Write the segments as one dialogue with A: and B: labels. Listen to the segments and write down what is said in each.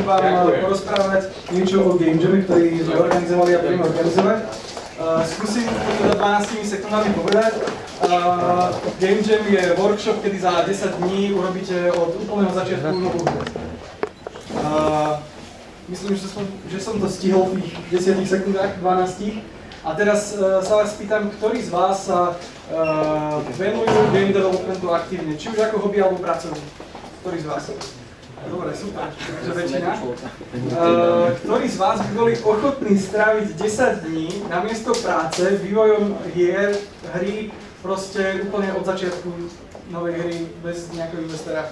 A: vám porozprávať niečo o Game Jame, ktorý sme organizovali a budeme organizovať. Skúsim teda 12 sekundami povedať. Game Jam je workshop, kedy za 10 dní urobíte od úplného začiatku novú hru. Myslím, že som to stihol v tých 10 sekundách, 12. A teraz sa vás pýtam, ktorí z vás sa venujú game developmentu aktívne, či už ako hobby alebo pracovní? Ktorí z vás? Dobre, super, takže väčšina. Ktorí z vás by boli ochotní stráviť 10 dní namiesto práce vývojom hry proste úplne od začiatku novej hry bez nejakého investora?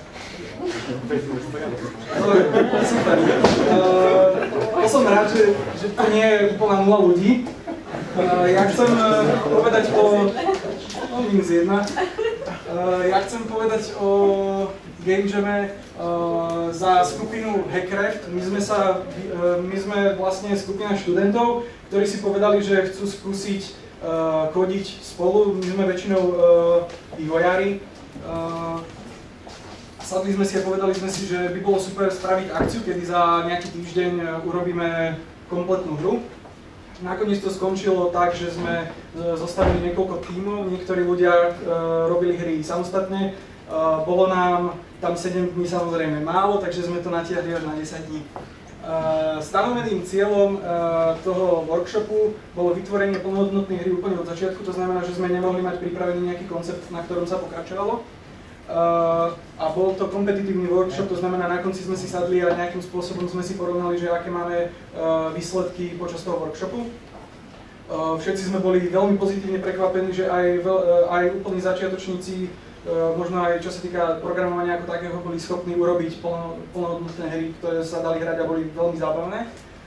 A: Dobre, super. To som rád, že to nie je úplná nula ľudí. Ja chcem povedať o... minus 1. Ja chcem povedať o Game Jame za skupinu Hackcraft. My sme vlastne skupina študentov, ktorí si povedali, že chcú skúsiť kodiť spolu. My sme väčšinou vývojári. Sadli sme si a povedali sme si, že by bolo super spraviť akciu, kedy za nejaký týždeň urobíme kompletnú hru. Nakoniec to skončilo tak, že sme zostavili niekoľko tímov, niektorí ľudia robili hry samostatne. Bolo nám tam 7 dní samozrejme málo, takže sme to natiahli až na 10 dní. Stanoveným cieľom toho workshopu bolo vytvorenie plnohodnotnej hry úplne od začiatku, to znamená, že sme nemohli mať pripravený nejaký koncept, na ktorom sa pokračovalo. A bol to kompetitívny workshop, to znamená, na konci sme si sadli a nejakým spôsobom sme si porovnali, že aké máme výsledky počas toho workshopu. Všetci sme boli veľmi pozitívne prekvapení, že aj úplní začiatočníci, možno aj čo sa týka programovania ako takého, boli schopní urobiť plnohodnotné hry, ktoré sa dali hrať a boli veľmi zábavné.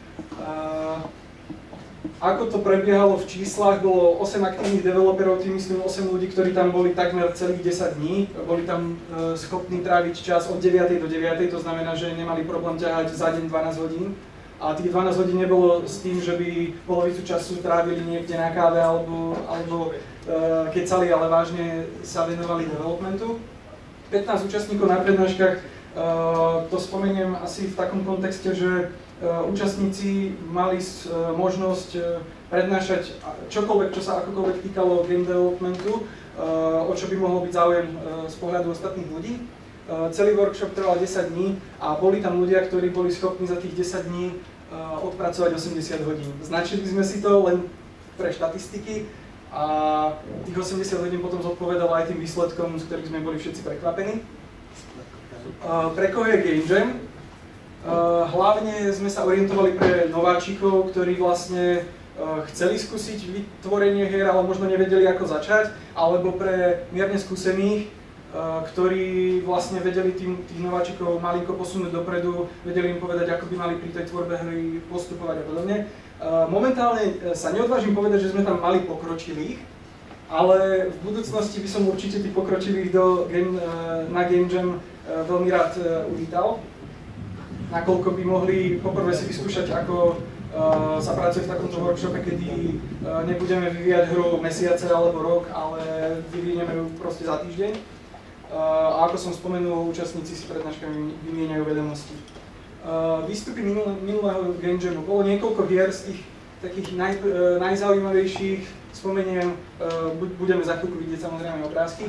A: Ako to prebiehalo v číslach, bolo 8 aktívnych developerov, tým myslím 8 ľudí, ktorí tam boli takmer celých 10 dní. Boli tam schopní tráviť čas od 9. do 9. To znamená, že nemali problém ťahať za deň 12 hodín. A tých 12 hodín nebolo s tým, že by polovicu času trávili niekde na káve alebo kecali, ale vážne sa venovali developmentu. 15 účastníkov na prednáškach, to spomeniem asi v takom kontexte, že účastníci mali možnosť prednášať čokoľvek, čo sa akokoľvek týkalo game developmentu, o čo by mohol byť záujem z pohľadu ostatných ľudí. Celý workshop trval 10 dní a boli tam ľudia, ktorí boli schopní za tých 10 dní odpracovať 80 hodín. Značili sme si to len pre štatistiky a tých 80 hodín potom zodpovedalo aj tým výsledkom, z ktorých sme boli všetci prekvapení. Pre koho je Game Jam? Hlavne sme sa orientovali pre nováčikov, ktorí vlastne chceli skúsiť vytvorenie hier, ale možno nevedeli ako začať, alebo pre mierne skúsených, ktorí vlastne vedeli tých nováčikov malinko posunúť dopredu, vedeli im povedať, ako by mali pri tej tvorbe hry postupovať a podobne. Momentálne sa neodvážim povedať, že sme tam mali pokročilých, ale v budúcnosti by som určite tých pokročilých na Game Jam veľmi rád uvítal. Nakoľko by mohli poprvé si vyskúšať, ako sa pracuje v takomto workshope, kedy nebudeme vyvíjať hru mesiace alebo rok, ale vyvíjeme ju proste za týždeň. A ako som spomenul, účastníci si pred prednáškami vymieňajú vedomosti. Výstupy minulého Game Jamu bolo niekoľko hier z tých takých najzaujímavejších. Spomeniem, budeme za chvíľku vidieť samozrejme obrázky.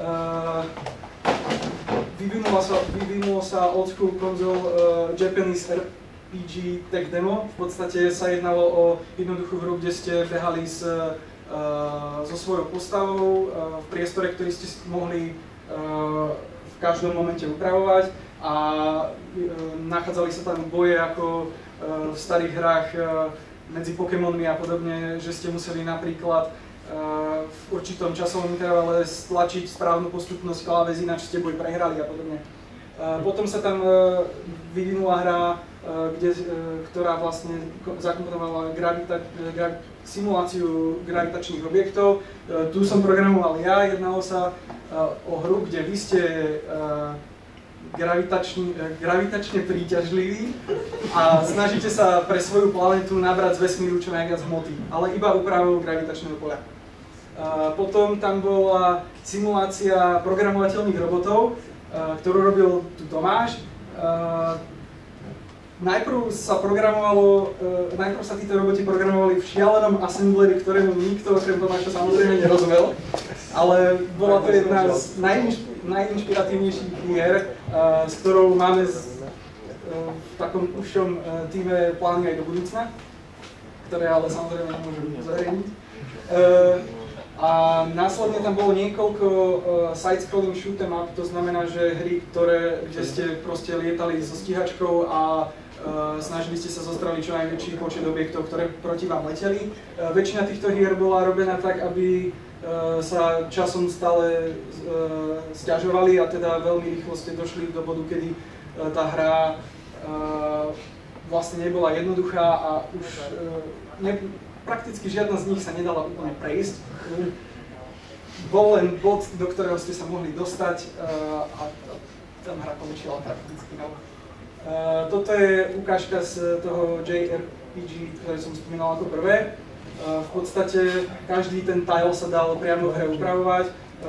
A: Vyvinulo sa old school konzol Japanese RPG tech demo. V podstate sa jednalo o jednoduchú hru, kde ste behali so svojou postavou v priestore, ktorý ste mohli v každom momente upravovať a nachádzali sa tam boje ako v starých hrách medzi Pokémonmi a podobne, že ste museli napríklad v určitom časovom intervale stlačiť správnu postupnosť kláves, ináč ste boj prehrali a podobne. Potom sa tam vyvinula hra, ktorá vlastne zakomponovala simuláciu gravitačných objektov. Tu som programoval ja, jednalo sa o hru, kde vy ste gravitačne príťažliví a snažíte sa pre svoju planetu nabrať z vesmíru čo najviac hmoty, ale iba úpravou gravitačného poľa. Potom tam bola simulácia programovateľných robotov, ktorú robil tu Tomáš. Najprv sa títo roboti programovali v šialenom assembleri, ktorému nikto okrem Tomáša samozrejme nerozumel, ale bola to jedna z najinšpiratívnejších hier, s ktorou máme v takom užšom týme plány aj do budúcna, ktoré ale samozrejme nemôžem zverejniť. A následne tam bolo niekoľko side-scrolling shoot 'em up, to znamená, že hry, kde ste proste lietali so stíhačkou a snažili ste sa zostreliť čo najväčší počet objektov, ktoré proti vám leteli. Väčšina týchto hier bola robená tak, aby sa časom stále sťažovali a teda veľmi rýchlo ste došli do bodu, kedy tá hra vlastne nebola jednoduchá a už prakticky žiadna z nich sa nedala úplne prejsť. Bol len bod, do ktorého ste sa mohli dostať a tam hra končila prakticky. Toto je ukážka z toho JRPG, ktoré som spomínal ako prvé. V podstate každý ten tile sa dal priamo v hre upravovať.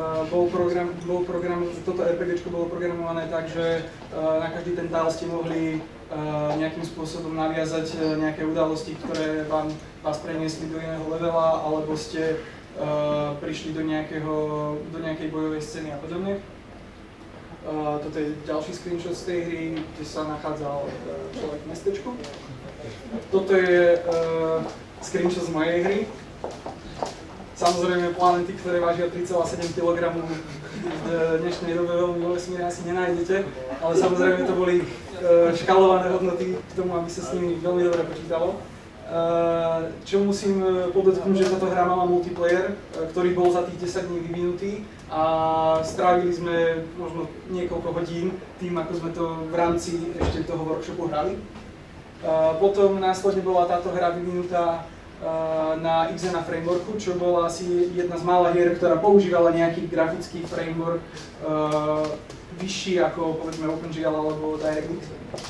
A: Toto RPGčko bolo programované tak, že na každý ten tile ste mohli nejakým spôsobom naviazať nejaké udalosti, ktoré vás preniesli do iného levela, alebo ste prišli do nejakej bojovej scény a podobne. Toto je ďalší screenshot z tej hry, kde sa nachádzal človek v mestečku. Toto je screenshot z mojej hry. Samozrejme planety, ktoré vážia 3,7 kg v dnešnej dobe veľmi vo vesmíre asi nenájdete, ale samozrejme to boli škalované hodnoty k tomu, aby sa s nimi veľmi dobre počítalo. Čo musím podotknúť, že táto hra mala multiplayer, ktorý bol za tých 10 dní vyvinutý a strávili sme možno niekoľko hodín tým, ako sme to v rámci ešte toho workshopu hrali. Potom následne bola táto hra vyvinutá na Xena frameworku, čo bola asi jedna z mála hier, ktorá používala nejaký grafický framework vyšší ako povedzme OpenGL alebo DirectX.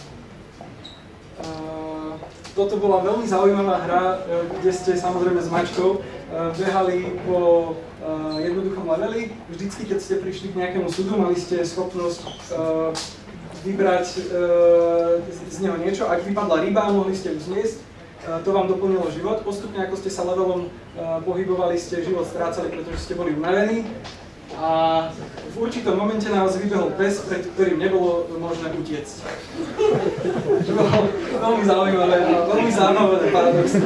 A: Toto bola veľmi zaujímavá hra, kde ste samozrejme s mačkou behali po jednoduchom leveli. Vždycky, keď ste prišli k nejakému súdu, mali ste schopnosť vybrať z neho niečo. Ak vypadla ryba, mohli ste ju zniesť. To vám doplnilo život. Postupne, ako ste sa levelom pohybovali, ste život strácali, pretože ste boli unavení. A v určitom momente na vás vybehol pes, pred ktorým nebolo možné utiecť. Čo bolo veľmi zaujímavé a veľmi zaujímavé paradoxné.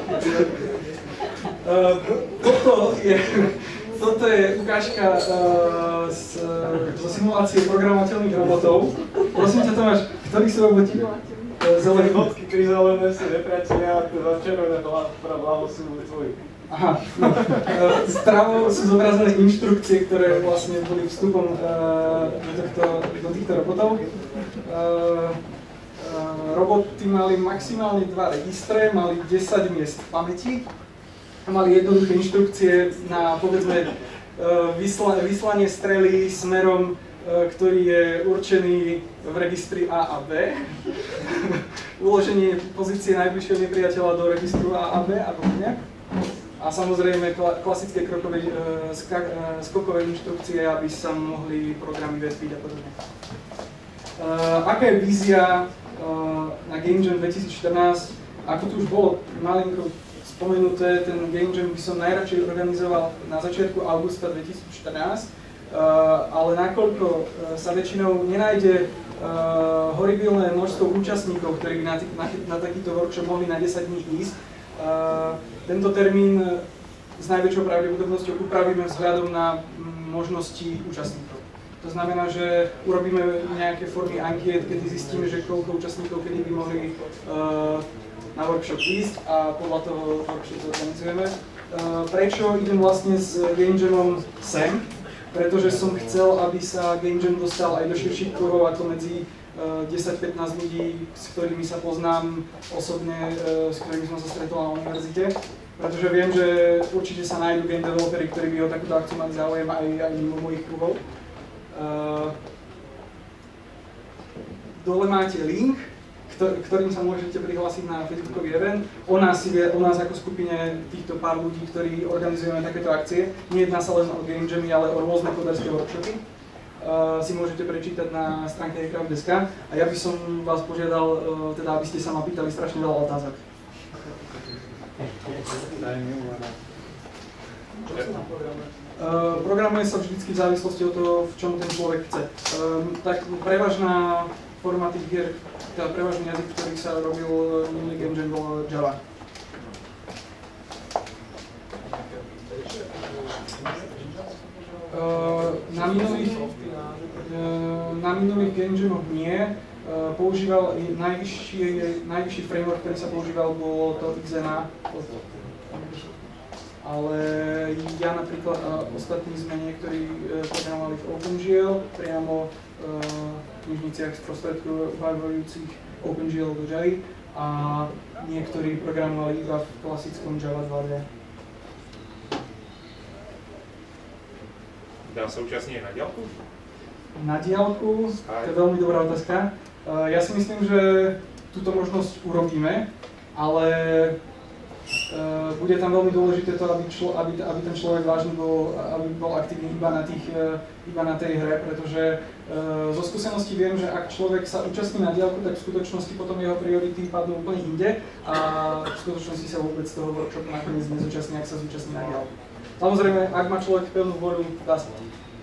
A: Toto je ukážka zo simulácie programovateľných robotov. Prosím ťa, Tomáš, ktorí sú roboti? Zelené bodky, krizelené sú nepriatelia a červené pravo sú tvoji. Aha, no. Stravo sú zobrazené inštrukcie, ktoré vlastne boli vstupom do týchto robotov. Roboty mali maximálne 2 registre, mali 10 miest v pamäti a mali jednoduché inštrukcie na, povedzme, vyslanie strely smerom, ktorý je určený v registri A a B, uloženie pozície najbližšieho nepriateľa do registru A a B a podobne. A samozrejme klasické skokové inštrukcie, aby sa mohli programy vetviť a podobne. Aká je vízia na Game Jam 2014? Ako tu už bolo malinko spomenuté, ten Game Jam by som najradšej organizoval na začiatku augusta 2014, ale nakoľko sa väčšinou nenájde horibilné množstvo účastníkov, ktorí by na takýto workshop mohli na 10 dní ísť, tento termín s najväčšou pravdepodobnosťou upravíme vzhľadom na možnosti účastníkov. To znamená, že urobíme nejaké formy ankiet, kedy zistíme, že koľko účastníkov kedy by mohli na workshop ísť a podľa toho workshop zorganizujeme. Prečo idem vlastne s Game Jamom sem? Pretože som chcel, aby sa Game Jam dostal aj do širších kruhov, ako medzi 10-15 ľudí, s ktorými sa poznám osobne, s ktorými som sa stretol na univerzite. Pretože viem, že určite sa nájdú game developeri, ktorí by o takúto akciu mali záujem aj mimo mojich kruhov. Dole máte link, ktorým sa môžete prihlásiť na Facebookový event. O nás ako skupine týchto pár ľudí, ktorí organizujeme takéto akcie. Nejedná sa len o game jamy, ale o rôzne koderské workshopy. si môžete prečítať na stránke Aircraft.sk a ja by som vás požiadal, teda aby ste sa ma pýtali strašne veľa otázok. Programuje sa vždycky v závislosti od toho, v čom ten človek chce. Tak prevažná forma tých hier, teda prevažný jazyk, ktorý sa robil minulý game jam, bol Java. Na minulých game jamoch nie. Používal najvyšší framework, ktorý sa používal, bolo to XNA. Ale ja napríklad a ostatní sme niektorí programovali v OpenGL, priamo v knižniciach sprostredkovajúcich OpenGL do Java a niektorí programovali iba v klasickom Java 2D.
B: Dá sa účastniť na diaľku?
A: Na diaľku? To je veľmi dobrá otázka. Ja si myslím, že túto možnosť urobíme, ale bude tam veľmi dôležité to, aby ten človek vážne bol aktívny iba na tej hre, pretože zo skúseností viem, že ak človek sa účastní na diaľku, tak v skutočnosti potom jeho priority padnú úplne inde a v skutočnosti sa vôbec toho workshopu nakoniec nezúčastní, ak sa zúčastní na diaľku. Samozrejme, ak má človek pevnú vôľu, dá sa.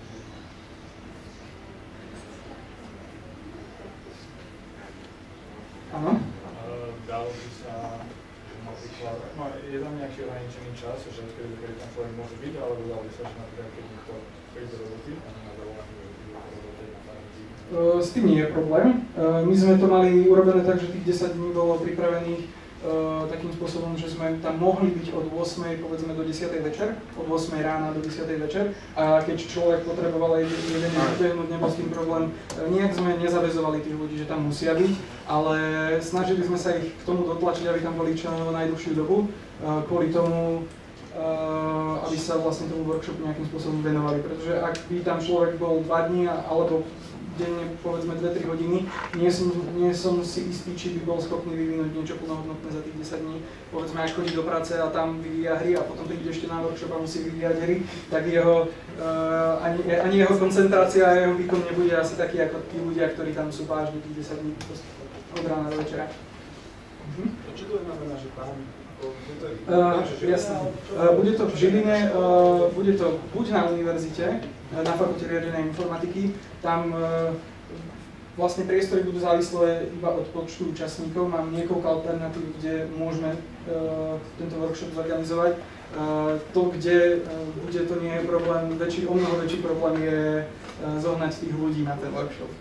A: Áno?
C: Dalo by sa napríklad, je tam nejaký ohraničený čas, že kedy tam človek môže byť, alebo dalo by sa, že napríklad keď niekto príde do roboty a nemá dovolenú roboty na parazí.
A: S tým nie je problém. My sme to mali urobené tak, že tých 10 dní bolo pripravených takým spôsobom, že sme tam mohli byť od 8. povedzme do 10. večer, od 8. rána do 10. večer a keď človek potreboval jeden deň vybehnúť, nebol s tým problém. Nijak sme nezaväzovali tých ľudí, že tam musia byť, ale snažili sme sa ich k tomu dotlačiť, aby tam boli čo najdlhšiu dobu, kvôli tomu, aby sa vlastne tomu workshopu nejakým spôsobom venovali, pretože ak by tam človek bol 2 dní alebo denne, povedzme 2-3 hodiny, nie som si istý, či by bol schopný vyvinúť niečo plnohodnotné za tých 10 dní. Povedzme, ak chodí do práce a tam vyvíja hry a potom príde ešte na workshop a musí vyvíjať hry, tak ani jeho koncentrácia a jeho výkon nebude asi taký ako tí ľudia, ktorí tam sú vážne tých 10 dní od rána do večera.
C: Čo to znamená, že tam?
A: Jasné. Bude to v Žiline, bude to buď na univerzite, na fakulte riadenej informatiky, tam vlastne priestory budú závislé iba od počtu účastníkov, mám niekoľko alternatív, kde môžeme tento workshop zorganizovať. To, kde bude, to nie je problém, o mnoho väčší problém je zohnať tých ľudí na ten workshop.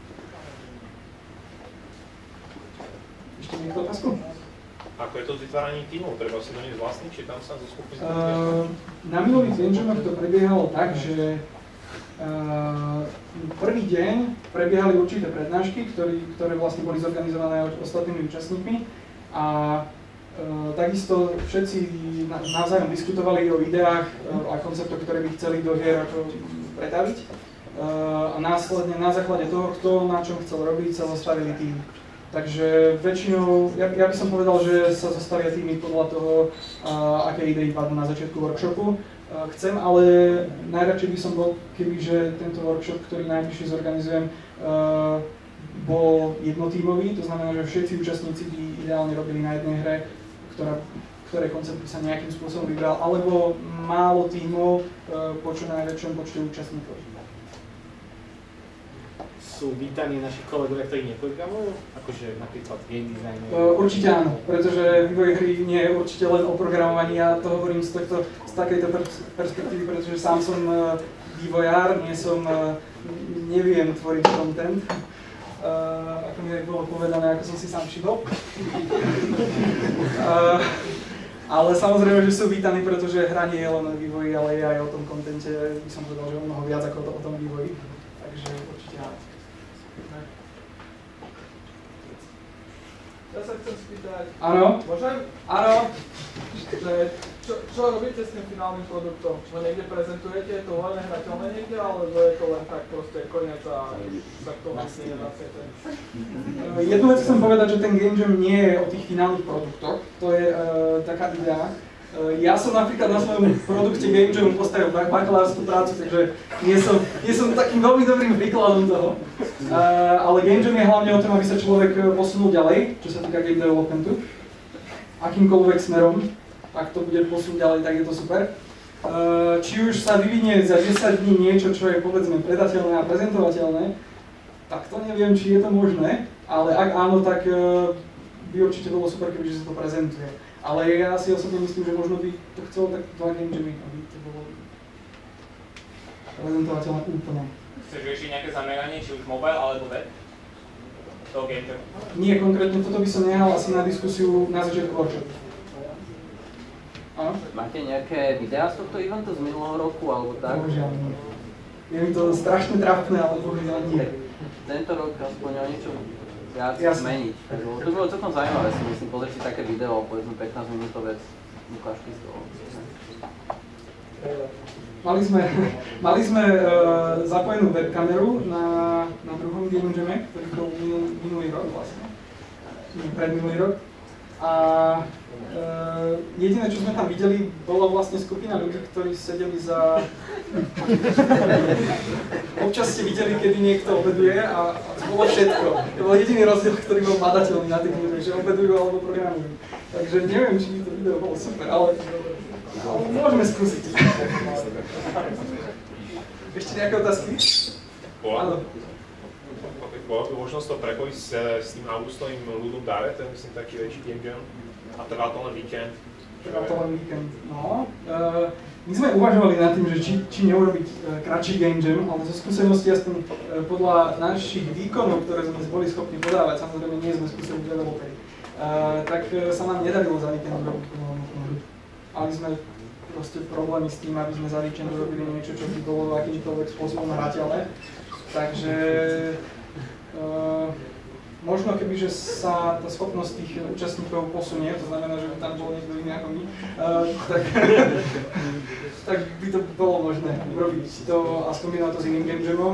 A: Ešte niekto otázku?
B: Ako je to s vytváraním tímov? Treba si do nich vlastniť, či tam sa zoskupniť?
A: Na minulých game to prebiehalo tak, že prvý deň prebiehali určité prednášky, ktoré vlastne boli zorganizované ostatnými účastníkmi a takisto všetci navzájom diskutovali o ideách a konceptoch, ktoré by chceli do hier ako pretaviť a následne na základe toho, kto na čom chcel robiť, sa zostavili tým. Takže väčšinou, ja by som povedal, že sa zostavia týmy podľa toho, aké idei padnú na začiatku workshopu. Chcem, ale najradšej by som bol, kebyže tento workshop, ktorý najbližšie zorganizujem, bol jednotímový, to znamená, že všetci účastníci by ideálne robili na jednej hre, ktoré koncept by sa nejakým spôsobom vybral, alebo málo tímov po čo najväčšom počte účastníkov.
D: Sú vítaní naši kolegovia, ktorí neprogramujú? Akože napríklad game design?
A: Určite áno, pretože vývoj hry nie je určite len o programovaní. Ja to hovorím z takejto perspektívy, pretože sám som vývojár, neviem tvoriť content. Ako mi bolo povedané, ako som si sám všimol. Ale samozrejme, že sú vítaní, pretože hra nie je len o vývoji, ale je aj o tom kontente, by som povedal, že o mnoho viac ako o tom vývoji. Takže určite áno.
E: Ja sa chcem spýtať.
A: Áno?
E: Môžem?
A: Áno.
E: Čo robíte s tým finálnym produktom? Čo niekde prezentujete? Je to voľne hrateľné niekde, alebo je to len tak proste koniec a sa k tomu vlastne nevracete?
A: Jednu vec chcem povedať, že ten game jam nie je o tých finálnych produktoch. To je taká idea. Ja som napríklad na svojom produkte Game Jamu postavil bakalárskú prácu, takže nie som takým veľmi dobrým príkladom toho. Ale Game Jam je hlavne o tom, aby sa človek posunul ďalej, čo sa týka game developmentu. Akýmkoľvek smerom, ak to bude posunúť ďalej, tak je to super. Či už sa vyvinie za 10 dní niečo, čo je povedzme predateľné a prezentovateľné, tak to neviem, či je to možné, ale ak áno, tak by určite bolo super, kebyže sa to prezentuje. Ale ja si osobne myslím, že možno by to chcelo tak 2 game jamy, aby to bolo prezentovateľné úplne.
F: Chceš riešiť nejaké zameranie, či už mobile alebo web? Toho game jamu?
A: Nie, konkrétne toto by som nehal asi na diskusiu na začiatku workshopu.
G: Máte nejaké videá z tohto eventu z minulého roku alebo tak?
A: Bohužiaľ nie. Je mi to strašne trápne, ale bohužiaľ nie.
G: Tento rok aspoň o niečo viac zmeniť. To bolo celkom zaujímavé, si myslím, pozrieť si také video, povedzme 15 minútové ukážky z toho.
A: Mali sme zapojenú webkameru na druhom Game Jame, ktorý bol minulý rok vlastne. Predminulý rok. A jediné, čo sme tam videli, bola vlastne skupina ľudí, ktorí sedeli za... Občas ste videli, kedy niekto obeduje a to bolo všetko. To bol jediný rozdiel, ktorý bol badateľný na tých ľuďoch, že obedujú alebo programujú. Takže neviem, či to video bolo super, ale môžeme skúsiť. Ešte nejaké otázky? Áno.
B: Bola by možnosť to prepojiť s tým augustovým Ludum Dare, to je myslím taký väčší game jam. A trvá to len víkend.
A: Trvá to len víkend, no. My sme uvažovali nad tým, že či neurobiť kratší game jam, ale zo skúsenosti aspoň podľa našich výkonov, ktoré sme boli schopní podávať, samozrejme nie sme skúsení developeri, tak sa nám nedarilo za víkend urobiť plnú hru. Mali sme proste problémy s tým, aby sme za víkend urobili niečo, čo by bolo akýmkoľvek spôsobom hrateľné. Takže možno kebyže sa tá schopnosť tých účastníkov posunie, to znamená, že by tam bol niekto iný ako my, tak by to bolo možné urobiť to a skombinovať to s iným game jamom.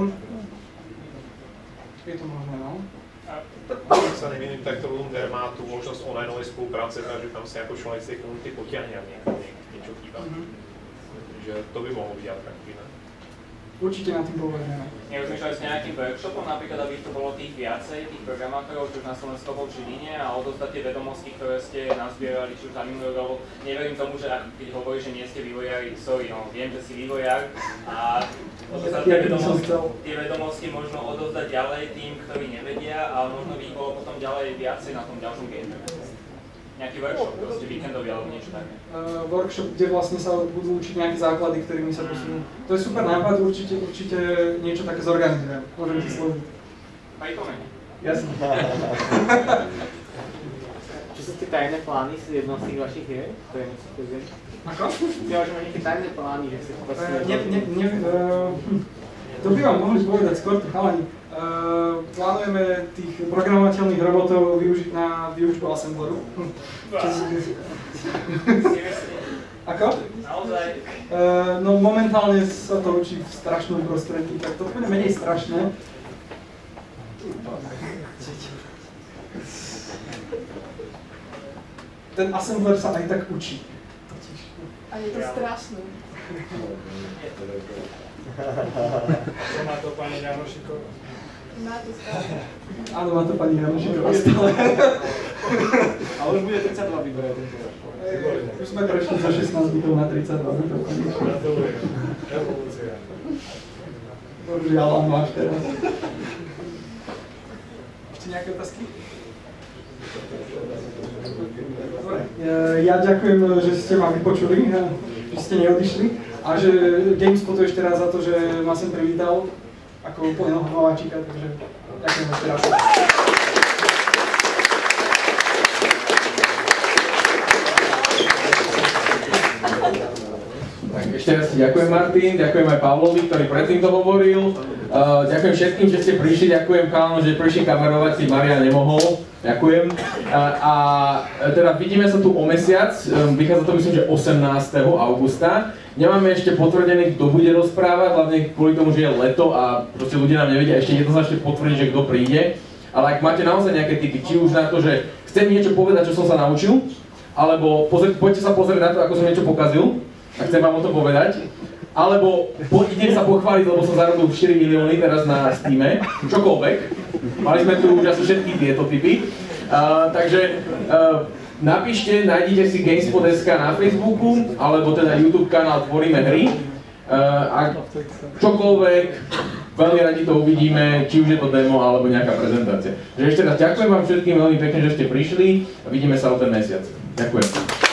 A: Je to možné, no.
B: Ak sa nemýlim, tak to Ludum Dare má tú možnosť onlineovej spolupráce, takže tam si ako človek z tej komunity potiahne a niečo chýba. Takže to by mohlo byť atraktívne.
A: Určite na tým povedeme.
F: Nerozmýšľali ste nejakým workshopom, napríklad, aby to bolo tých viacej, tých programátorov, či už na Slovensku alebo v Žiline a odozdať tie vedomosti, ktoré ste nazbierali, či už za minulý rok, neverím tomu, že keď hovorí, že nie ste vývojári, sorry, no, viem, že si vývojár a odozdať tie vedomosti možno odozdať ďalej tým, ktorí nevedia a možno by ich bolo potom ďalej viacej na tom ďalšom game. Nejaký workshop, proste víkendový alebo niečo také?
A: Workshop, kde vlastne sa budú učiť nejaké základy, ktorými sa posunú. To je super nápad, určite niečo také zorganizujem. Môžem ti slúbiť.
F: Aj pomeni.
A: Jasne.
D: Čo sú tie tajné plány z jednou z tých vašich hier? To je niečo, čo viem.
A: Ako?
D: Ty máš nejaké tajné plány, že si posunú?
A: To by vám mohli povedať skôr tu chalani. Plánujeme tých programovateľných robotov využiť na výučbu assembleru. Ako?
F: Naozaj?
A: No momentálne sa to učí v strašnom prostredí, tak to bude menej strašné. Ten assembler sa aj tak učí.
E: A je to strašné.
C: Co má to pani Janošiková?
E: Má to strašné.
A: Áno, má to pani Janošiková stále.
D: Ale už bude 32 výberov tento rok.
A: Už sme prešli za 16 bitov na 32 bitov.
C: Gratulujem. Revolúcia.
A: Bohužiaľ, áno, až teraz. Ešte nejaké otázky? Dobre. Ja ďakujem, že ste ma vypočuli, že ste neodišli a že GameSpotu ešte raz za to, že ma sem privítal ako úplne nováčika, takže ďakujem ešte raz.
H: Tak ešte raz ďakujem Martin, ďakujem aj Pavlovi, ktorý predtým to hovoril. Ďakujem všetkým, že ste prišli, ďakujem Káno, že prišli kamerovať, keď Marian nemohol. Ďakujem. A teda vidíme sa tu o mesiac, vychádza to myslím, že 18. augusta. Nemáme ešte potvrdený, kto bude rozprávať, hlavne kvôli tomu, že je leto a proste ľudia nám nevedia ešte jednoznačne potvrdiť, že kto príde. Ale ak máte naozaj nejaké tipy, či už na to, že chcem niečo povedať, čo som sa naučil, alebo poďte sa pozrieť na to, ako som niečo pokazil a chcem vám o tom povedať, alebo idem sa pochváliť, lebo som zarobil 4 milióny teraz na Steame, čokoľvek. Mali sme tu už asi všetky tieto typy. Takže napíšte, nájdite si Gamespot.sk na Facebooku, alebo teda YouTube kanál Tvoríme hry. A čokoľvek, veľmi radi to uvidíme, či už je to demo, alebo nejaká prezentácia. Takže ešte raz ďakujem vám všetkým veľmi pekne, že ste prišli a vidíme sa o ten mesiac. Ďakujem.